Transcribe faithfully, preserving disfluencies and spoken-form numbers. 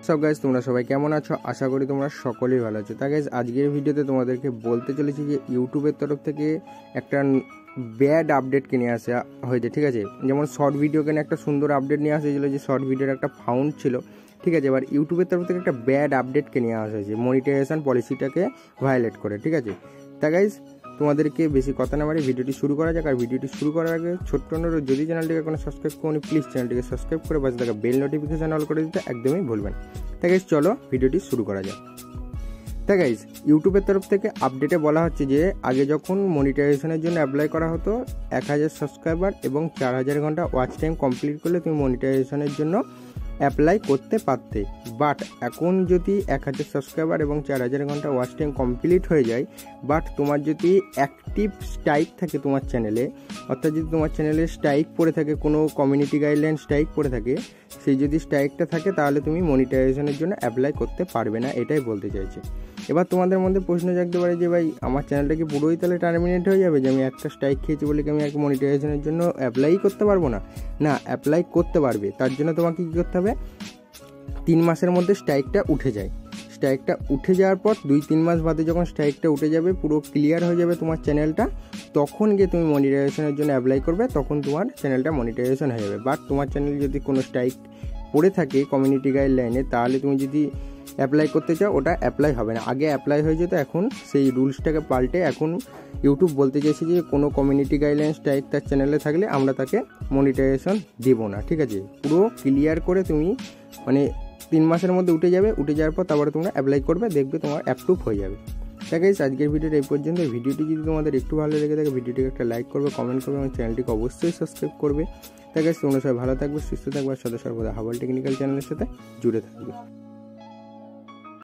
সব গাইজ তোমরা সবাই কেমন আছো? আশা করি তোমরা সকলেই ভালো আছো। তা গাইজ আজকের ভিডিওতে তোমাদেরকে বলতে চলেছি যে ইউটিউবের তরফ থেকে একটা ব্যাড আপডেট কিনে আসা হয়েছে, ঠিক আছে। যেমন শর্ট ভিডিও কিনে একটা সুন্দর আপডেট নিয়ে আসা হয়েছিল যে শর্ট ভিডিওর একটা ফাউন্ড ছিল, ঠিক আছে। এবার ইউটিউবের তরফ থেকে একটা ব্যাড আপডেটকে নিয়ে আসা হয়েছে মনিটাইজেশন পলিসিটাকে ভায়োলেট করে, ঠিক আছে। তা গাইজ তোমাদেরকে বেশি কথা না বাড়ি ভিডিওটি শুরু করা যাক। আর ভিডিওটি শুরু করার আগে ছোট্ট অনুরোধ, যদি চ্যানেলটিকে কোনো সাবস্ক্রাইব করুন প্লিজ চ্যানেলটিকে সাবস্ক্রাইব করে পাশে থাকা বেল নোটিফিকেশন অল করে দিতে একদমই ভুলবেন। তা গাইজ চলো ভিডিওটি শুরু করা যাক। তা গাইজ ইউটিউবের তরফ থেকে আপডেটে বলা হচ্ছে যে আগে যখন মনিটাইজেশনের জন্য অ্যাপ্লাই করা হতো এক হাজার সাবস্ক্রাইবার এবং চার হাজার ঘন্টা ওয়াচ টাইম কমপ্লিট করলে তুমি মনিটাইজেশনের জন্য অ্যাপ্লাই করতে পারতে। বাট এখন যদি এক হাজার সাবস্ক্রাইবার এবং চার হাজার ঘন্টা ওয়াচ টাইম কমপ্লিট হয়ে যায়, বাট তোমার যদি অ্যাক্টিভ স্ট্রাইক থাকে তোমার চ্যানেলে, অর্থাৎ যদি তোমার চ্যানেলে স্ট্রাইক পড়ে থাকে, কোনো কমিউনিটি গাইডলাইন স্ট্রাইক পড়ে থাকে, সেই যদি স্ট্রাইকটা থাকে তাহলে তুমি মনিটাইজেশনের জন্য অ্যাপ্লাই করতে পারবে না, এটাই বলতে চাইছে। এবার তোমাদের মধ্যে প্রশ্ন জাগতে পারে যে ভাই আমার চ্যানেলটা কি পুরোই তাহলে টার্মিনেট হয়ে যাবে, যে আমি একটা স্ট্রাইক খেয়েছি বলে কি আমি আর মনিটাইজেশনের জন্য অ্যাপ্লাই করতে পারবো না? না, অ্যাপ্লাই করতে পারবে। তার জন্য তোমাকে কী করতে হবে, তিন মাসের মধ্যে স্ট্রাইকটা উঠে যায়। স্ট্রাইকটা উঠে যাওয়ার পর দুই তিন মাস বাদে যখন স্ট্রাইকটা উঠে যাবে, পুরো ক্লিয়ার হয়ে যাবে তোমার চ্যানেলটা, তখন গিয়ে তুমি মনিটাইজেশনের জন্য অ্যাপ্লাই করবে, তখন তোমার চ্যানেলটা মনিটাইজেশন হয়ে যাবে। বাট তোমার চ্যানেল যদি কোনো স্ট্রাইক পড়ে থাকে কমিউনিটি গাইডলাইনে, তাহলে তুমি যদি অ্যাপ্লাই করতে চাও ওটা অ্যাপ্লাই হবে না। আগে অ্যাপ্লাই হয়ে যেত, এখন সেই রুলসটাকে পাল্টে এখন ইউটিউব বলতে চাইছে যে কোনো কমিউনিটি গাইডলাইন স্ট্রাইক তার চ্যানেলে থাকলে আমরা তাকে মনিটাইজেশন দেব না, ঠিক আছে। পুরো ক্লিয়ার করে তুমি মানে তিন মাসের মধ্যে উঠে যাবে, উঠে যাওয়ার পর তারপরে তোমরা অ্যাপ্লাই করবে, দেখবে তোমার অ্যাপ্রুভ হয়ে যাবে। তাই গাইস আজকের ভিডিওটা এই পর্যন্ত। ভিডিওটি যদি তোমাদের একটু ভালো লেগে থাকে ভিডিওটিকে একটা লাইক করবে, কমেন্ট করবে এবং চ্যানেলটিকে অবশ্যই সাবস্ক্রাইব করবে। তাই গাইস তোমরা সবাই ভালো থাকবে, সুস্থ থাকবে, আর সদা সর্বদা হাবল টেকনিক্যাল চ্যানেলের সাথে জুড়ে থাকবে।